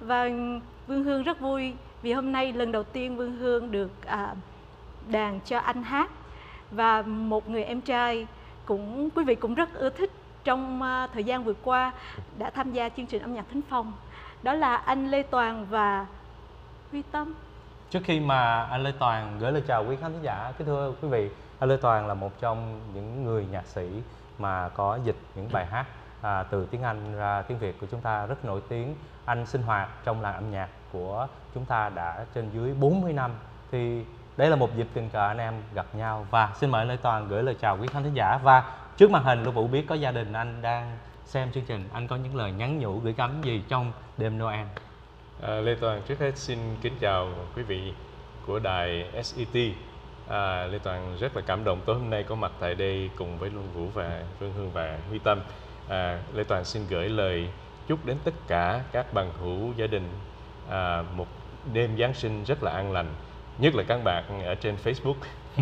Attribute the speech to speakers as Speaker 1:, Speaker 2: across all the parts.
Speaker 1: Và Vương Hương rất vui vì hôm nay lần đầu tiên Vương Hương được đàn cho anh hát. Và một người em trai quý vị cũng rất ưa thích trong thời gian vừa qua đã tham gia chương trình âm nhạc Thính Phòng. Đó là anh Lê Toàn và Huy Tâm.
Speaker 2: Trước khi mà anh Lê Toàn gửi lời chào quý khán giả, kính thưa quý vị, anh Lê Toàn là một trong những người nhạc sĩ mà có dịch những bài hát từ tiếng Anh ra tiếng Việt của chúng ta rất nổi tiếng. Anh sinh hoạt trong làng âm nhạc của chúng ta đã trên dưới 40 năm. Thì đây là một dịp tình cờ anh em gặp nhau. Và xin mời anh Lê Toàn gửi lời chào quý khán giả. Và trước màn hình, Lưu Vũ biết có gia đình anh đang xem chương trình, anh có những lời nhắn nhủ gửi gắm gì trong đêm Noel?
Speaker 3: Lê Toàn trước hết xin kính chào quý vị của đài SET. Lê Toàn rất là cảm động tối hôm nay có mặt tại đây cùng với Luân Vũ và Vương Hương và Huy Tâm. Lê Toàn xin gửi lời chúc đến tất cả các bằng hữu gia đình một đêm Giáng sinh rất là an lành, nhất là các bạn ở trên Facebook.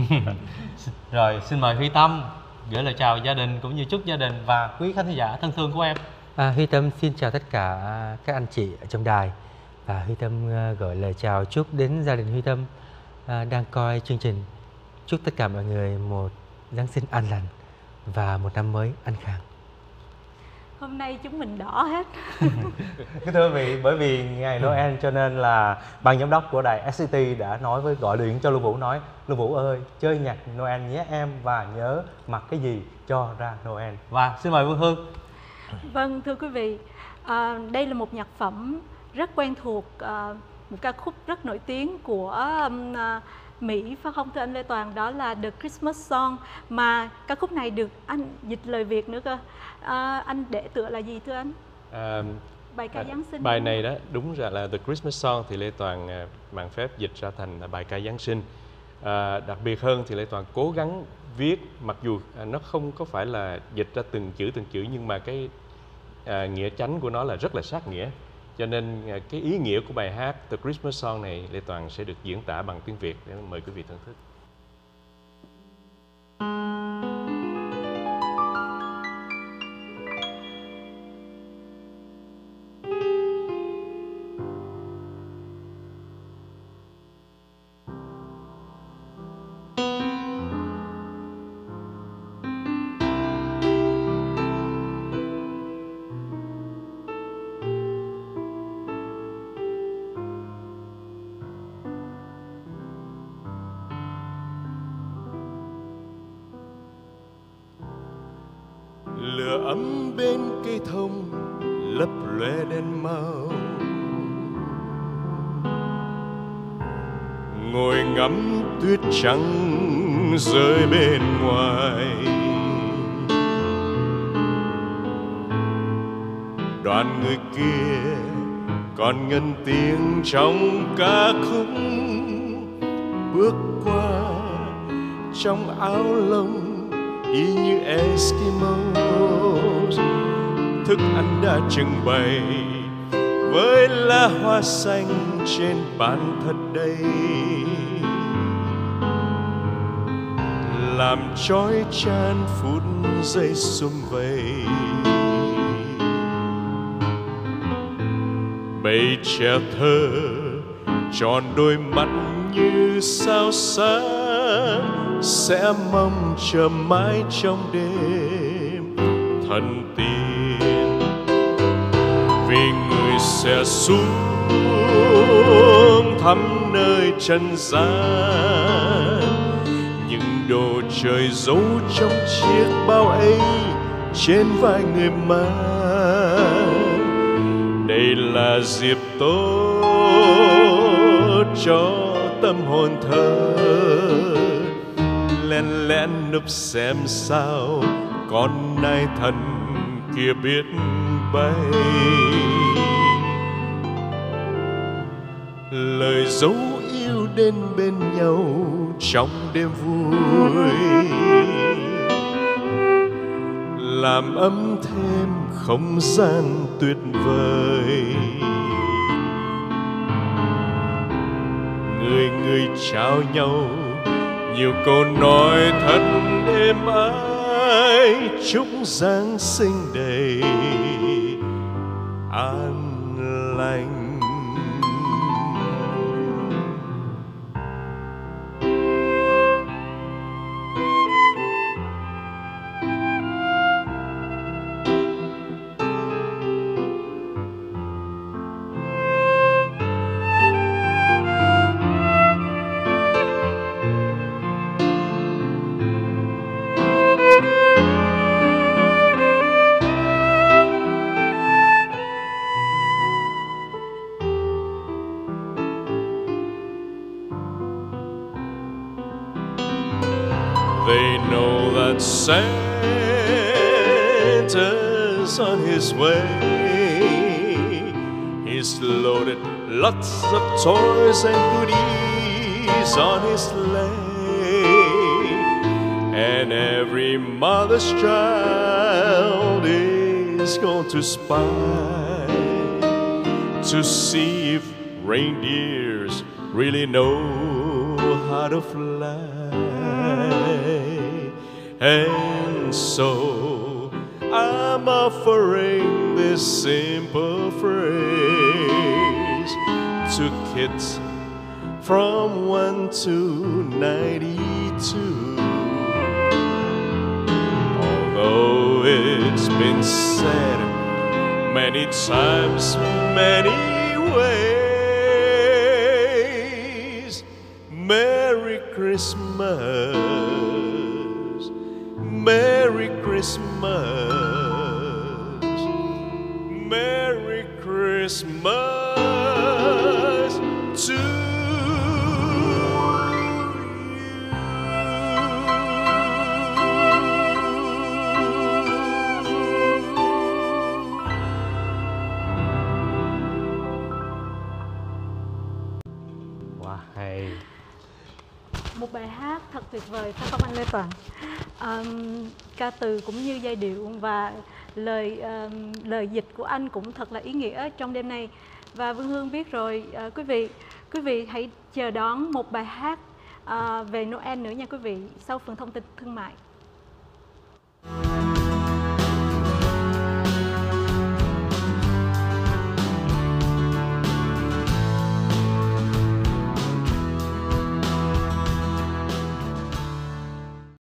Speaker 2: Rồi xin mời Huy Tâm gửi lời chào gia đình cũng như chúc gia đình và quý khán giả thân thương của em.
Speaker 4: Huy Tâm xin chào tất cả các anh chị ở trong đài. Và Huy Tâm gửi lời chào chúc đến gia đình Huy Tâm đang coi chương trình. Chúc tất cả mọi người một Giáng sinh an lành và một năm mới an khang.
Speaker 1: Hôm nay chúng mình đỏ hết.
Speaker 2: Kính thưa quý vị, bởi vì ngày Noel cho nên là ban giám đốc của đài SCT đã gọi điện cho Lưu Vũ nói: Lưu Vũ ơi, chơi nhạc Noel nhé em, và nhớ mặc cái gì cho ra Noel. Và xin mời Vương Hương.
Speaker 1: Vâng, thưa quý vị, đây là một nhạc phẩm rất quen thuộc, một ca khúc rất nổi tiếng của Mỹ, phải không thưa anh Lê Toàn? Đó là The Christmas Song, mà ca khúc này được anh dịch lời Việt nữa cơ. Anh để tựa là gì thưa anh? Bài ca Giáng sinh.
Speaker 3: Bài này đó đúng ra là The Christmas Song, thì Lê Toàn mạn phép dịch ra thành bài ca Giáng sinh. Đặc biệt hơn thì Lê Toàn cố gắng viết, mặc dù nó không có phải là dịch ra từng chữ nhưng mà cái nghĩa chánh của nó là rất là sát nghĩa. Cho nên cái ý nghĩa của bài hát The Christmas Song này Lê Toàn sẽ được diễn tả bằng tiếng Việt để mời quý vị thưởng thức.
Speaker 5: Lửa ấm bên cây thông lấp lóe đèn màu, ngồi ngắm tuyết trắng rơi bên ngoài. Đoàn người kia còn ngân tiếng trong ca khúc, bước qua trong áo lông y như Eskimos. Thức ăn đã trưng bày với lá hoa xanh trên bàn thật đầy, làm chói chan phút giây sum vầy. Bầy trẻ thơ tròn đôi mắt như sao sáng, sẽ mong chờ mãi trong đêm thần tiên, vì người sẽ xuống thăm nơi trần gian những đồ trời giấu trong chiếc bao ấy trên vai người mang. Đây là dịp tốt cho tâm hồn thơ, lén lén núp xem sao con nai thần kia biết bay. Lời dấu yêu đến bên nhau trong đêm vui, làm ấm thêm không gian tuyệt vời. Người người trao nhau nhiều câu nói thật êm ái, chúc Giáng sinh đầy an lành. Santa's on his way. He's loaded lots of toys and goodies on his sleigh. And every mother's child is going to spy to see if reindeers really know how to fly. And so I'm offering this simple phrase to kids from 1 to 92. Although it's been said many times, many ways, Merry Christmas, Merry Christmas, Merry Christmas to you.
Speaker 2: Wow, hay.
Speaker 1: Một bài hát thật tuyệt vời phải không anh Lê Toàn? Ca từ cũng như giai điệu và lời dịch của anh cũng thật là ý nghĩa trong đêm nay. Và Vương Hương biết rồi, quý vị hãy chờ đón một bài hát về Noel nữa nha quý vị, sau phần thông tin thương mại.